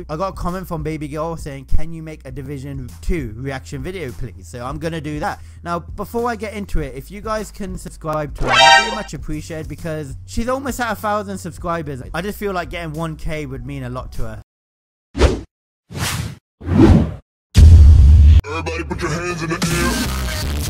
So I got a comment from Baby Girl saying, can you make a Division 2 reaction video, please? So I'm gonna do that. Now, before I get into it, if you guys can subscribe to her, that'd be much appreciated, because she's almost at 1,000 subscribers. I just feel like getting 1K would mean a lot to her. Everybody put your hands in the air.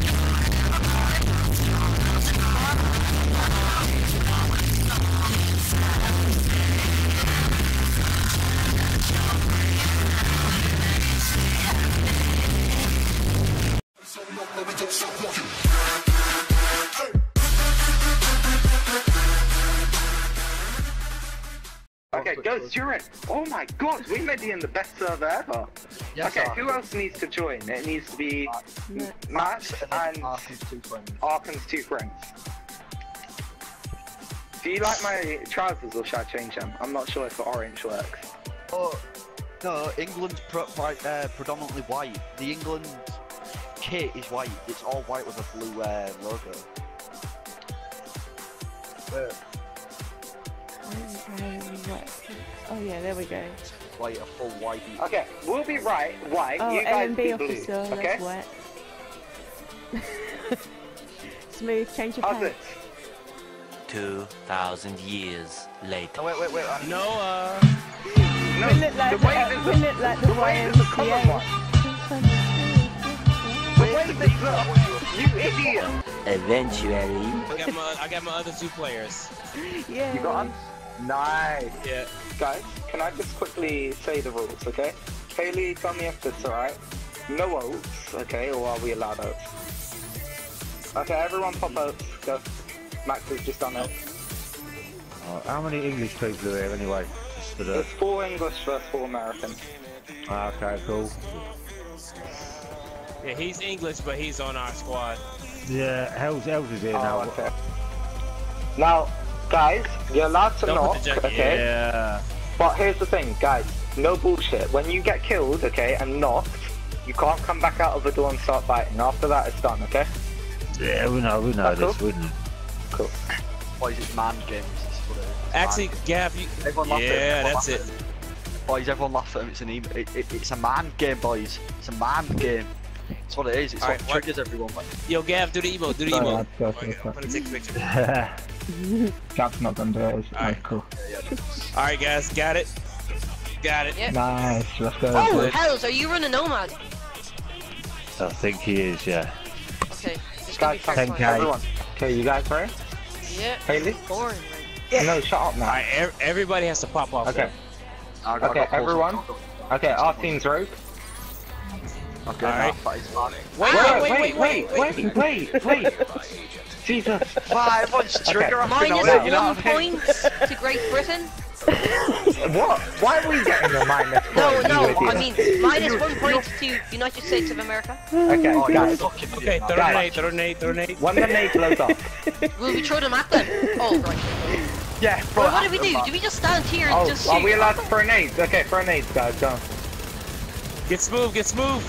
Okay, Ghost, you're in. Oh my god, we made it in the best server ever. Yes, okay, who else needs to join? It needs to be Matt and Arkham's two friends. Do you like my trousers or should I change them? I'm not sure if the orange works. Oh, no, England's predominantly white. The England kit is white. It's all white with a blue logo. Oh yeah, there we go. White, a full white. Okay, we'll be white. Oh, you guys be blue. officer, okay? that's wet. Smooth, change your pants. 2,000 years later. Oh, wait. No, we look like the YMCA. You idiot! Eventually. I got my other two players. Yeah. You got them? Nice. Yeah. Guys, can I just quickly say the rules, okay? Haley, tell me if this is alright. No oats, okay, or are we allowed oats? Okay, everyone pop oats. Go. Max has just done it. How many English people are here anyway? Just for the... It's 4 English versus 4 American. Okay, cool. Yeah, he's English, but he's on our squad. Yeah, Hells is here now. Okay. Now, guys, you're allowed to knock, okay? Yeah. But here's the thing, guys, no bullshit. When you get killed, okay, and knocked, you can't come back out of the door and start fighting. After that, it's done, okay? Yeah, we know this, cool? we know. Cool. Boys, it's man games. Actually, Gav, you... Everyone laugh at it. Yeah, Everyone that's laugh it. at it. Boys, everyone laugh at him. It's a man game, boys. It's a man game. That's what it is. It's what triggers everyone. Like. Yo, Gav, do the emote. Do the emote. I'm gonna take a picture. Gav's not gonna do it. Alright, cool. Alright, guys, got it. Got it. Yep. Nice, let's go. Oh, Hells, are you running Nomad? I think he is, yeah. Okay, just gonna be fair. 10K. Everyone. Okay, you guys ready? Yeah. Haley? Boring, right? No, shut up now. Alright, everybody has to pop off. Okay. Okay, everyone. Okay, our team's rogue. Okay, Alright. Wait. Jesus. Wow, everyone's trigger Okay. -1 you know, point to Great Britain. What? Why are we getting a minus point? No, you I idiot? mean -1 point to United States of America. Okay, guys. Okay, throw a nade. When the nade blows up. Will we throw them at them? Oh, right. Yeah, Well, what do we do? Do we just stand here and just shoot? Are we allowed to throw nades? Okay, throw nades, guys, go. Get smooth.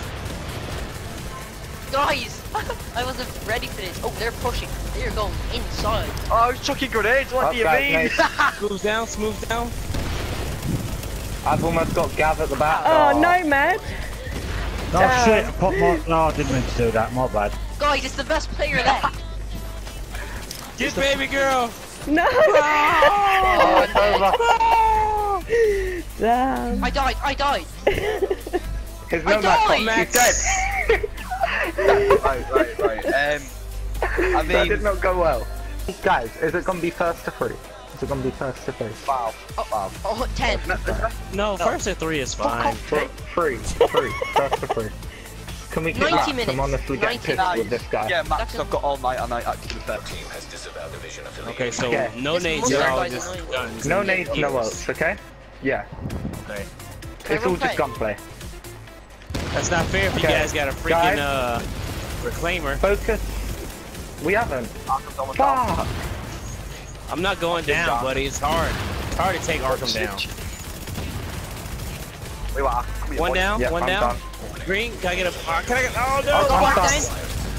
Guys, I wasn't ready for this. Oh, they're pushing. They're going inside. Oh, he's chucking grenades. What do you mean? Smooth down. I've almost got Gav at the back. Oh, Nomad. Oh shit, I popped my... No, I didn't mean to do that, my bad. Guys, it's the best player left. Get Baby Girl. No. Oh, it's over. Damn. I died. His I Nomad died. Max. He's dead. Right. I That mean, did not go well. Guys, is it gonna be first to 3? Is it gonna be first to 3? wow. Oh, 10. No, first at 3 is fine. 3. First to 3. Can we get 90 laps? minutes. I'm honestly getting 90 pissed with this guy. Yeah, Max, I've got all night and I actually bet. Okay, so Okay. no nades, Most you're all guys just are annoying. guns. No and nades, no heals. ults, okay? Yeah. Okay. It's all just gunplay. That's not fair if you Okay. guys got a freaking reclaimer. Focus. We haven't. Fuck! I'm not going down, buddy. It's hard. It's hard to take Arkham down. Wait, what? One down, Yeah, one I'm down. done. Green, can I get a? Can I get? Oh no! I'm Black done. guys.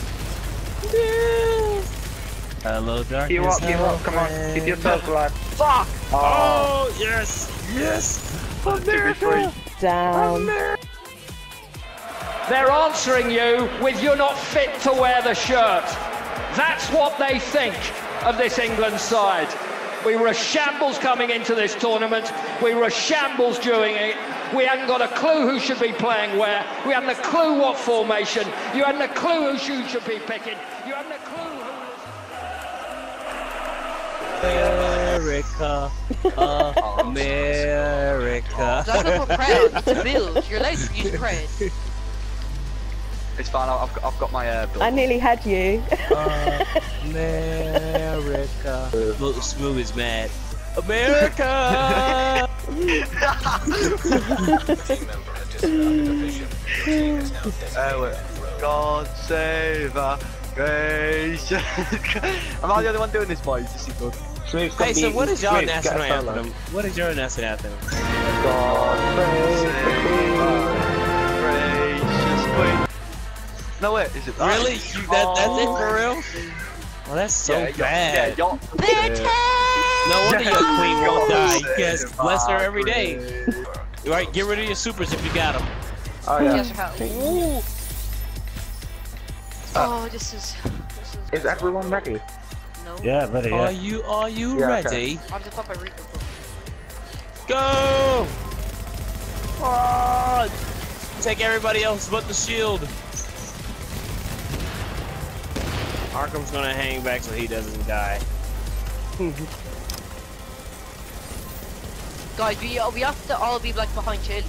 Hello, darkness. Keep up, come on. Keep yourself alive. Fuck! Oh yes, yes. America! down. They're answering you with "you're not fit to wear the shirt." That's what they think of this England side. We were a shambles coming into this tournament. We were a shambles during it. We hadn't got a clue who should be playing where. We hadn't a clue what formation. You hadn't a clue who should be picking. You hadn't a clue who America, America. Don't go for proud. It's a build. You're allowed to use cred. It's fine. I've got my build. I nearly had you. America. Look, Smooth is mad. America! God save our nation. Am I the only one doing this, boys? This is good. Hey, so what is y'all national anthem? What is your national anthem? God save our gracious queen. No, wait, is it that? Really? That's it for real? Oh, that's so bad. Yeah, no wonder your queen won't die. You guys bless her every day. Right, get rid of your supers if you got them. Oh yeah. Yes, how? Ooh. Oh, this is. Is everyone ready? No. Yeah, ready. Yeah. Are you ready? I'll just pop my Rico. Go! Oh, take everybody else but the shield. Arkham's gonna hang back so he doesn't die. Guys, we have to all be like behind Chile.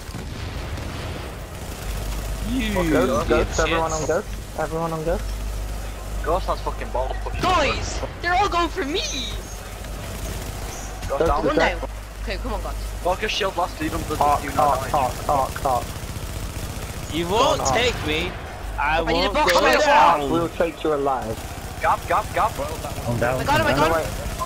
Ghost, everyone on Ghost? Everyone on Ghost? Ghost has fucking balls. Guys, they're all going for me. Ghost down. Run down. Okay, come on, guys. Focus shield last, Stephen. Arc. You won't take me. I need a won't box go myself. down. We'll take you alive. Gap. I'm down. I got him.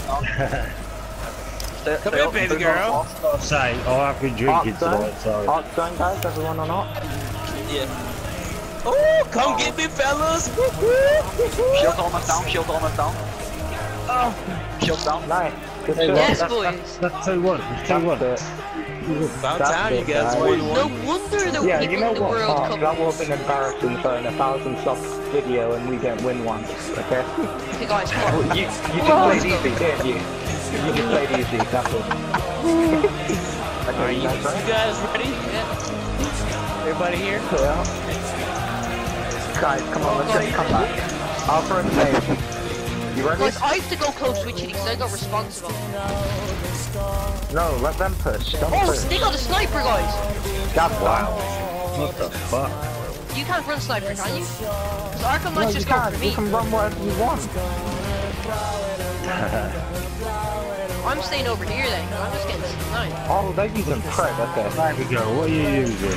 Come here, baby girl. Say, oh, I've been drinking tonight, sorry. Arc zone, guys, everyone on Arc? Yeah. Oh, come get me, fellas. Shield's almost down. Oh. Shield's down. Nice. Good Yes, shot. boys. That's 2-1. It's 2-1. About time you guys won No one. wonder the Yeah, people you know in the what, World Arc, Cup. that would have been embarrassing for an 1,000 sub video and we don't win one, okay? Okay, guys, come on. You just played easy, didn't you? You just played easy, that's all. Are you guys ready? Yeah. Everybody here? Yeah. Guys, come on, let's just come back. I'll throw the name. You ready? Guys, I have to go close to Chile because I got responsible. No, let them push. Don't Oh, push. they got a sniper, guys. Gab, wow. What the fuck? You can't run sniper, can you? Because Arkham No, might you just go for can't. me. You can run whatever you want. I'm staying over here then. I'm just getting sniped. Oh, they're using Fred, okay. There we go. What are you using?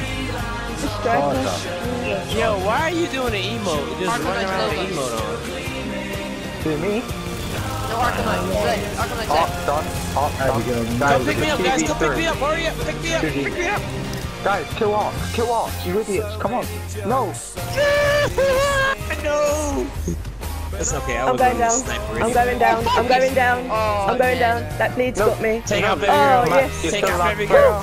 Yo, why are you doing an emote? Just Arkham running Knight's around with logo. emote on. To me? No, Arkham Knight. Arkham Knight's Arc dead. done. Arc There we done. go. Come pick me up, guys. Come pick me up. Hurry up. Pick me up. Pick me up. Guys, kill Arc. Kill Arc. You idiots. Come on. No. No. It's okay. I I'm was going on down. sniper I'm anyway. going down. I'm going down. Oh, I'm going man. down. That bleed's Nope. got me. Take out baby Oh, girl. yes. You're Take still out alive. baby girl.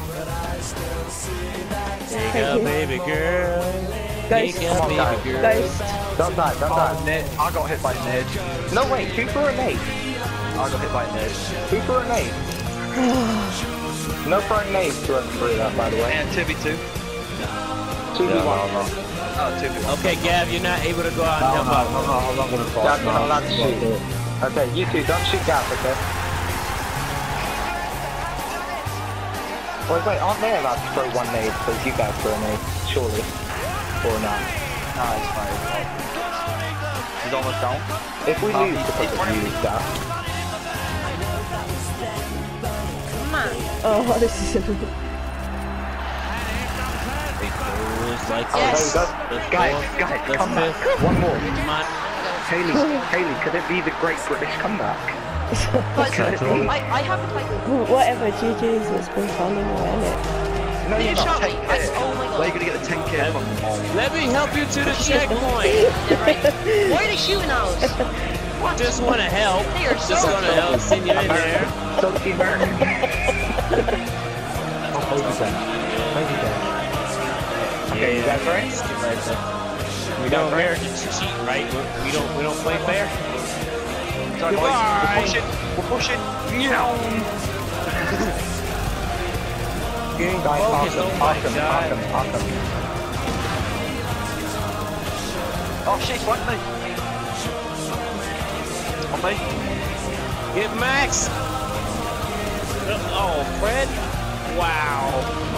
Take Thank out you. baby girl. Ghost. Take out Come on, guys. baby girl. Ghost. Don't die. Don't die. I got hit by a nade. No, wait. Shoot for a nade. I got hit by a nade. Shoot for a nade. No throwing nades to run through that, by the way. And 2v2. 2v1. Oh, 2v1. Okay, Gav, you're not able to go out and jump out. I'm not gonna fight. Gab, you're not allowed to shoot. Okay, you two, don't shoot Gab, okay? Wait, aren't they allowed to throw one nade? Because you guys throw a nade, surely. Or not? Nah, it's fine. He's almost down. If we lose because of you, Gab. Come on. Oh, this is. It goes like Oh, there Yes. we go. Let's Guys, go. come Let's back. go. One more. Come on. Haley, could it be the Great British Comeback? Guys, I haven't like. Whatever, GG's. It's been fun anyway, isn't it? No, They you're just shot not. me. Oh my Where are you god. gonna get the 10k from? Let me help you to the checkpoint. Yeah, right. Why are they shooting at us? Just want to help. They are Just so want to help. Send you in there. So American. Okay, you guys ready? We know Americans cheat, right? We don't play fair. Sorry, boys. We're pushing. We're pushing. Guys, Focus, oh my God. awesome. Oh shit, flank me. On me. Get Max. Oh, Fred. Wow.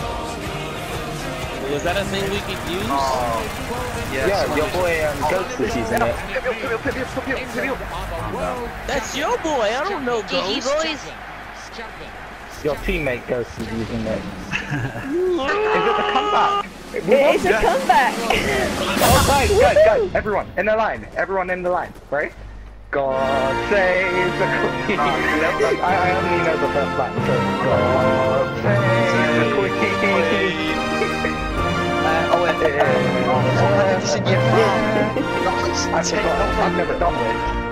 Was that a thing we could use? Oh. Yeah, your boy Ghost is using it. Pick me up. That's your boy. I don't know GG Ghost. boys. Your teammate Ghost is using it. Is it the comeback? It is a comeback. Oh, guys, everyone in the line. Everyone in the line, right? God save the Queen. I only know the first line. So God save the Queen. It's in your I've never done this.